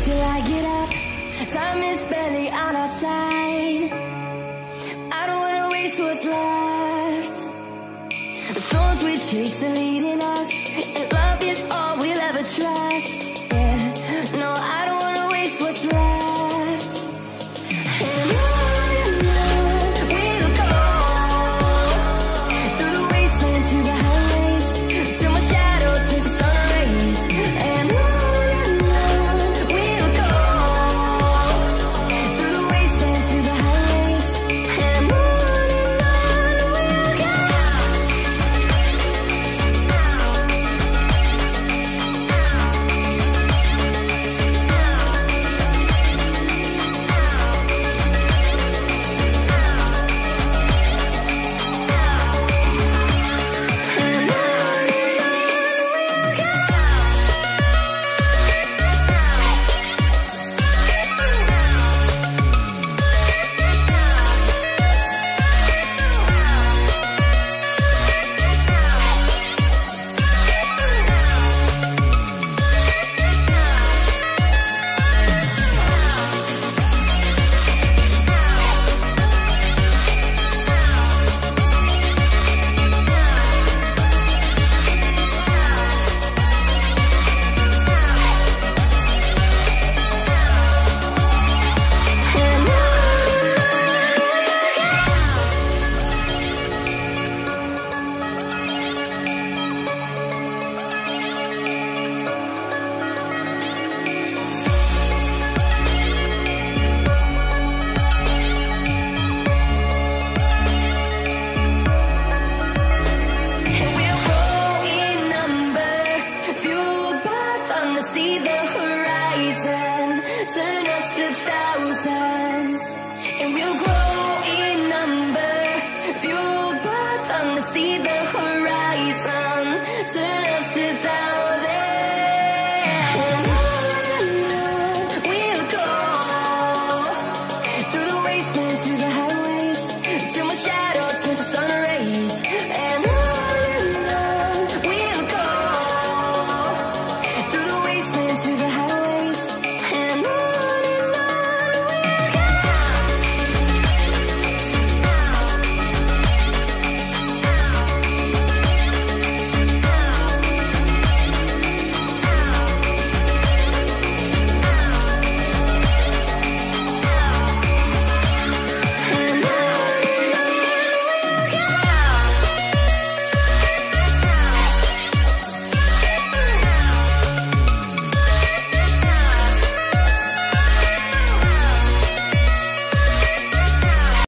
till I get up. Time is barely on our side. I don't wanna waste what's left. The storms we chase are leading us, and love is all we'll ever trust. Yeah, no, I don't wanna waste what's left. And on we'll go, through the wastelands, through the highways, till my shadow turns to sun rays. And on we'll go, through the wastelands, through the highways. And on we'll go. See the horizon.